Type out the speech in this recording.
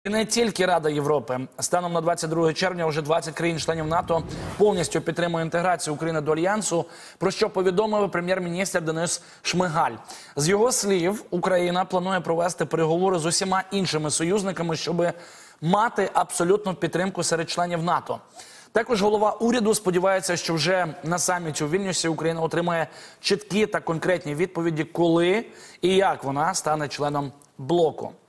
І не тільки Рада Європи. Станом на 22 червня вже 20 країн-членів НАТО повністю підтримує інтеграцію України до Альянсу, про що повідомив прем'єр-міністр Денис Шмигаль. З його слів, Україна планує провести переговори з усіма іншими союзниками, щоб мати абсолютну підтримку серед членів НАТО. Також голова уряду сподівається, що вже на саміті у Вільнюсі Україна отримає чіткі та конкретні відповіді, коли і як вона стане членом блоку.